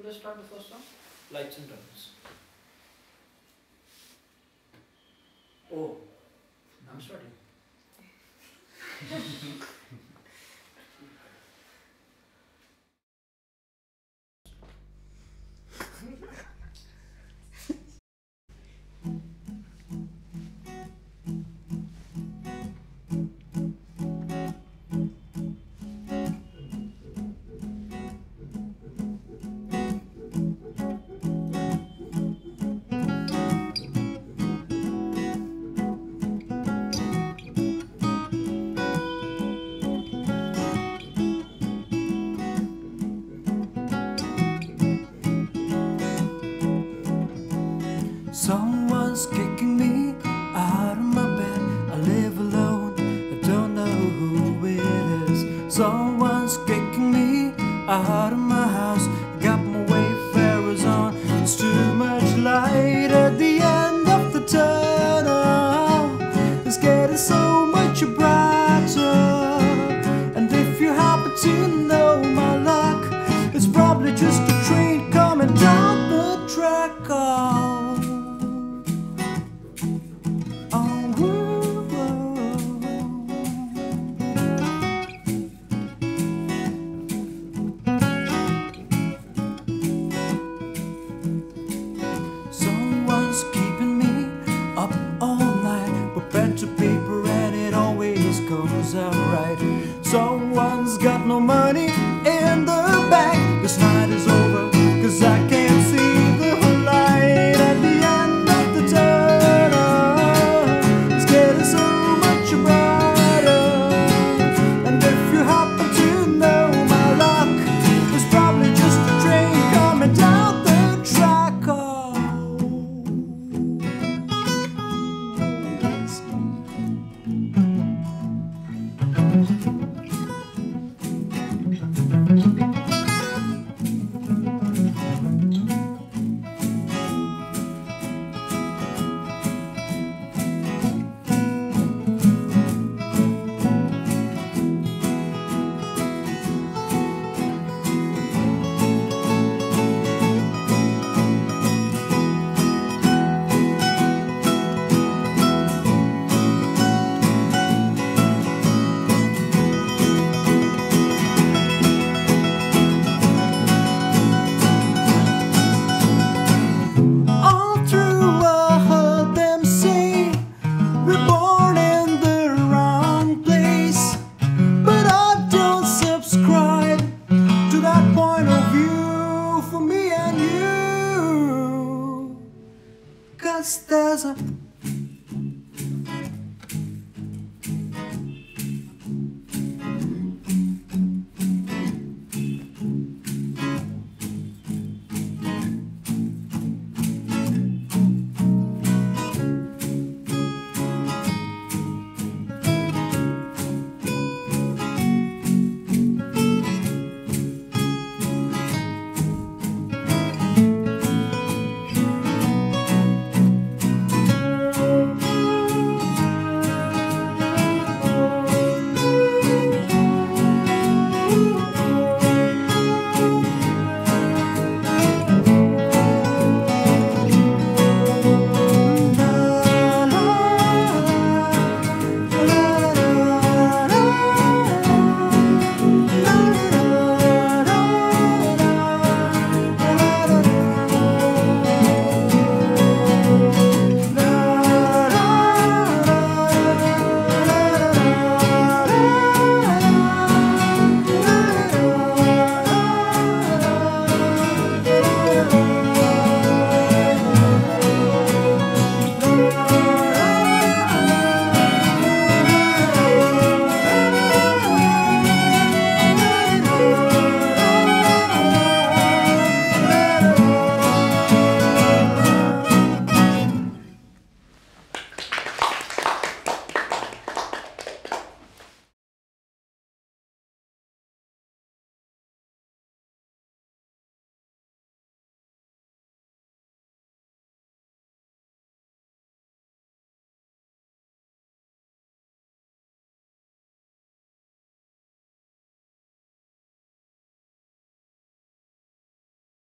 let's start the first song. Lights and Darkness. Oh, I'm starting. Someone's kicking me out of my bed. I live alone, I don't know who it is. Someone's kicking me out of my house. Got my wayfarers on. It's too much light at the end of the tunnel. It's getting so much brighter. And if you happen to know my luck, it's probably just a train coming down the track. Someone's keeping me up all night with pen to paper, and it always goes out right. Someone